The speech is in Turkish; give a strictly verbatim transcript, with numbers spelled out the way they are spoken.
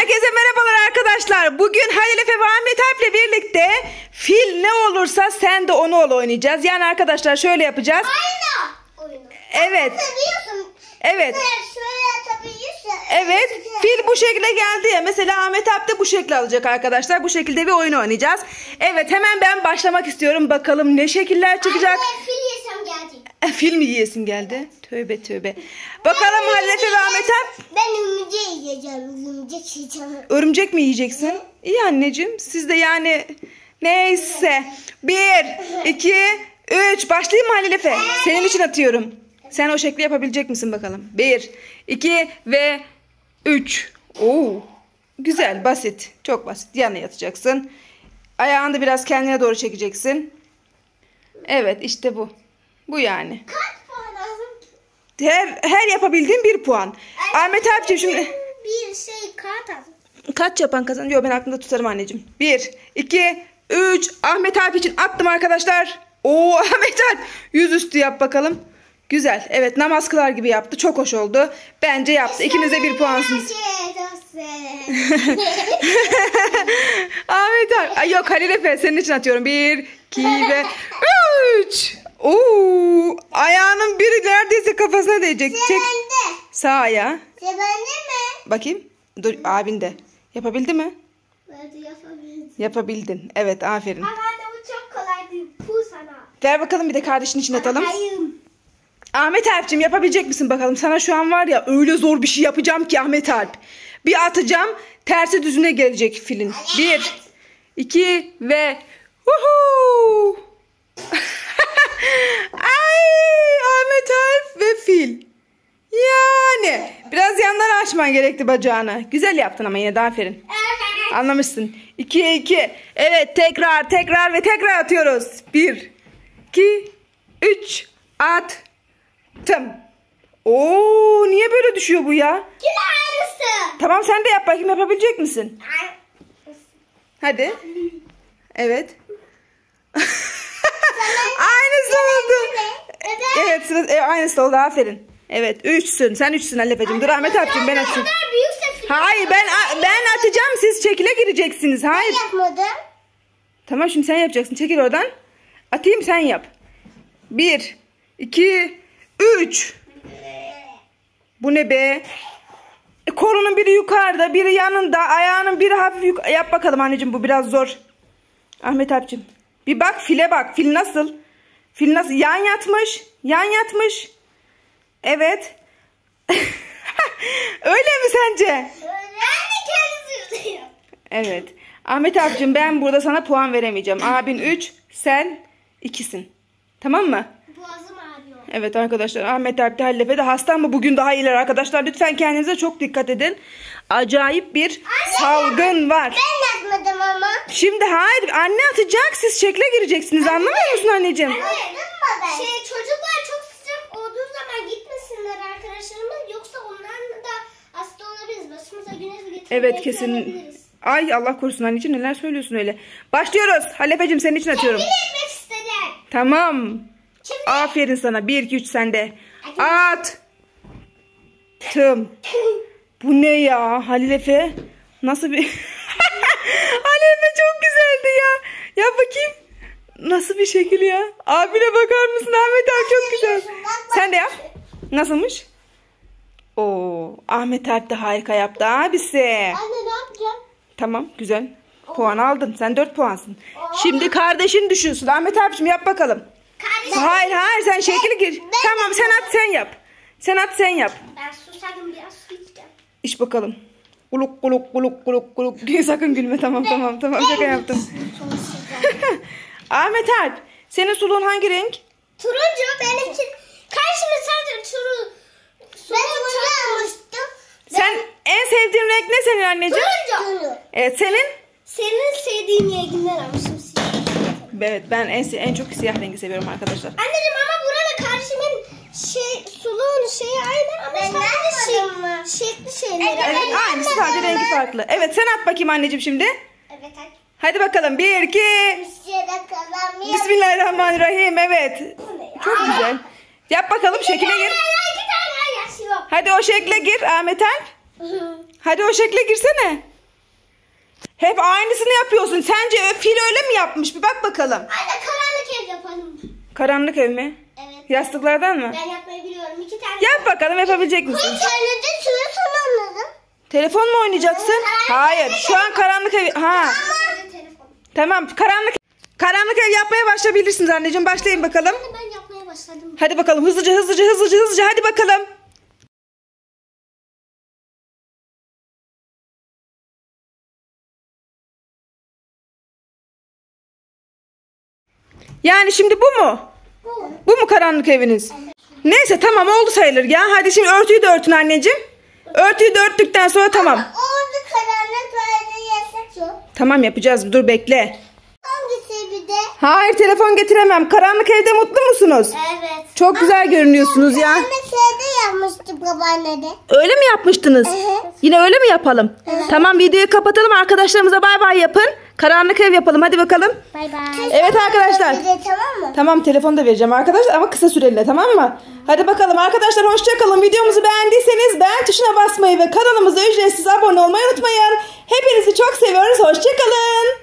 Herkese merhabalar arkadaşlar. Bugün Halil Efe ve Ahmet Alp'le birlikte fil ne olursa sen de onu ol oynayacağız. Yani arkadaşlar şöyle yapacağız. Aynı oyunu. Evet. Evet. Evet. Fil bu şekilde geldi ya. Mesela Ahmet Alp de bu şekli alacak arkadaşlar. Bu şekilde bir oyun oynayacağız. Evet, hemen ben başlamak istiyorum. Bakalım ne şekiller çıkacak. Anne, fil yesem geldi. E, fil mi yiyesin geldi? Tövbe tövbe. Bakalım Halil Efe ve Ahmet Alp. Ben örümcek yiyeceğim. Örümcek yiyeceğim. Örümcek mi yiyeceksin? İyi anneciğim. Siz de yani neyse. Bir, iki, üç. Başlayayım mı Halil Efe? Senin için atıyorum. Sen o şekli yapabilecek misin bakalım? Bir, iki ve üç. Oo. Güzel, basit. Çok basit. Yana yatacaksın. Ayağını da biraz kendine doğru çekeceksin. Evet, işte bu. Bu yani. Kaç puan lazım? Her, her yapabildiğin bir puan. Ahmet Alp'ciğim şimdi... Bir şey kağıt lazım. Kaç yapan kazanıyor? Ben aklımda tutarım anneciğim. Bir, iki, üç. Ahmet Alp için attım arkadaşlar. Oo, Ahmet Alp. Yüzüstü yap bakalım. Güzel. Evet, namaz kılar gibi yaptı. Çok hoş oldu. Bence yaptı. İkiniz de bir puansınız. Ahmet Alp. Ay yok, Halil Efe senin için atıyorum. Bir, iki ve üç. Oo, ayağının biri neredeyse kafasına değecek. Çek. Sağ ayağı. Bende mi? Bakayım. Dur, abin de. Yapabildi mi? Ben de yapabildim. Yapabildin. Evet, aferin. Ama anne bu çok kolaydı. Bu sana. Ver bakalım, bir de kardeşin için atalım. Ayım. Ahmet Alp'cim yapabilecek misin bakalım? Sana şu an var ya, öyle zor bir şey yapacağım ki Ahmet Alp. Bir atacağım, tersi düzüne gelecek filin. Bir, iki ve uhu. Ay, Ahmet Alp ve fil. Yani biraz yandan açman gerekti bacağını. Güzel yaptın ama yine de aferin. Anlamışsın. ikiye iki. Evet, tekrar tekrar ve tekrar atıyoruz. bir, iki, üç. Attım. Oo, niye böyle düşüyor bu ya? Yine aynısı. Tamam, sen de yap bakayım, yapabilecek misin? Hadi. Evet. Aynısı oldu. Evet, sıra, e, aynısı oldu, aferin. Evet, üçsün. Sen üçsün Halil Efe'cim. Dur Ahmet Alp'cim, ben atayım. Hayır, ben ben atacağım, siz çekile gireceksiniz. Hayır. Ben yapmadım. Tamam, şimdi sen yapacaksın. Çekil oradan. Atayım, sen yap. Bir, iki, üç. Bu ne be? E, kolunun biri yukarıda, biri yanında, ayağının biri hafif yukarı. Yap bakalım anneciğim, bu biraz zor. Ahmet Alp'cim. Bir bak, file bak. Fil nasıl? Fil nasıl? Yan yatmış. Yan yatmış. Evet. Öyle mi sence? Anne kendisi yüzüyor. Evet. Ahmet Alp'cim, ben burada sana puan veremeyeceğim. Abin üç, sen ikisin. Tamam mı? Boğazım ağrıyor. Evet arkadaşlar, Ahmet Alp de Halil Efe de hasta ama bugün daha iyiler arkadaşlar. Lütfen kendinize çok dikkat edin. Acayip bir Anne, salgın var. Ben yapmadım ama. Şimdi hayır, anne atacak, siz şekle gireceksiniz. Anne. Anlamıyor musun anneciğim? Anne, şey, çocuklar çok sıcak olduğu zaman gitmesinler arkadaşlarımız. Yoksa onlar da hasta olabiliriz. Başımıza güneş getirmeye Evet, kesin. Ay Allah korusun anneciğim, neler söylüyorsun öyle. Başlıyoruz. Halil Efe'cim, senin için atıyorum. Kendini etmek istedim. Tamam. Şimdi. Aferin sana. Bir, iki, üç sende. At. Tım. Bu ne ya Halil Efe? Nasıl bir... Halil Efe çok güzeldi ya. Yap bakayım. Nasıl bir şekil ya? Abine bakar mısın Ahmet abi, çok güzel. Sen de yap. Nasılmış? Oo, Ahmet Alp de harika yaptı abisi. Anne ne yapacağım? Tamam, güzel. Puan aldın. Sen dört puansın. Şimdi kardeşin düşünsün. Ahmet abiciğim, yap bakalım. Kardeşim. Hayır hayır, sen şekli gir. ben Tamam, sen at sen yap. Sen at sen yap. Ben susadım, biraz su içeceğim. İç bakalım. Kuluk kuluk kuluk kuluk kuluk. Sakın gülme, tamam tamam tamam, şaka yaptım. Ahmet Alp, senin suluğun hangi renk? Turuncu benimki. Karşıma sadece turu. Ben turuncu almıştım. Sen en sevdiğin renk ne senin anneciğim? Turuncu. Evet, senin? Senin sevdiğin renginden almışım, siyah. Evet, ben en en çok siyah rengi seviyorum arkadaşlar. Anneciğim ama burada karşımın şey suluğun şeyi aynı ama sadece şey, şekli şeyleri. Evet, aynısı, sadece rengi farklı. Evet, sen at bakayım anneciğim şimdi. Evet, hadi. Hadi bakalım, bir iki. Bismillahirrahmanirrahim. Evet. Çok güzel. Yap bakalım, şekile gir. İki tane yaş yok. Hadi o şekle gir Ahmet Alp. Hadi o şekle girsene. Hep aynısını yapıyorsun. Sence fil öyle mi yapmış? Bir bak bakalım. Anne karanlık ev yapalım. Karanlık ev mi? Evet. Yastıklardan mı? Ben yapmayı biliyorum. İki tane. Yap bakalım, yapabilecek misin? Bir tane de şunu sana anladım. Telefon mu oynayacaksın? Hayır. Şu an karanlık ev. Ha. Ama telefon. Tamam. Karanlık karanlık ev yapmaya başlayabilirsiniz anneciğim. Başlayın bakalım. Anne ben yapmaya başladım. Hadi bakalım. Hızlıca hızlıca hızlıca hızlıca. Hadi bakalım. Yani şimdi bu mu? Bu. Bu mu karanlık eviniz? Neyse tamam, oldu sayılır ya. Hadi şimdi örtüyü de örtün anneciğim. Örtüyü de örttükten sonra tamam. Orada karanlık böyle yasak yok. Tamam yapacağız. Dur bekle. Hangisi bir de? Hayır, telefon getiremem. Karanlık evde mutlu musunuz? Evet. Çok güzel görünüyorsunuz ya. Karanlık evde yapmıştı babaanne de. Öyle mi yapmıştınız? Evet. Yine öyle mi yapalım? Tamam, videoyu kapatalım. Arkadaşlarımıza bay bay yapın. Karanlık ev yapalım. Hadi bakalım. Bay bay. Evet arkadaşlar. Bir de tamam mı? Tamam, telefonu da vereceğim arkadaşlar ama kısa süreli, tamam mı? Hadi bakalım arkadaşlar, hoşça kalın. Videomuzu beğendiyseniz beğen tuşuna basmayı ve kanalımıza ücretsiz abone olmayı unutmayın. Hepinizi çok seviyoruz. Hoşça kalın.